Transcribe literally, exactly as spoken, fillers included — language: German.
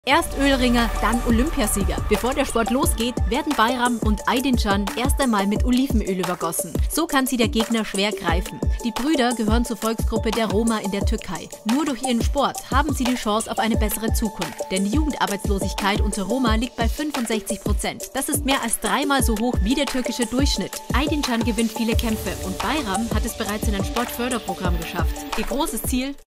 Erst Ölringer, dann Olympiasieger. Bevor der Sport losgeht, werden Bayram und Aydincan erst einmal mit Olivenöl übergossen. So kann sie der Gegner schwer greifen. Die Brüder gehören zur Volksgruppe der Roma in der Türkei. Nur durch ihren Sport haben sie die Chance auf eine bessere Zukunft. Denn die Jugendarbeitslosigkeit unter Roma liegt bei fünfundsechzig Prozent. Das ist mehr als dreimal so hoch wie der türkische Durchschnitt. Aydincan gewinnt viele Kämpfe und Bayram hat es bereits in ein Sportförderprogramm geschafft. Ihr großes Ziel: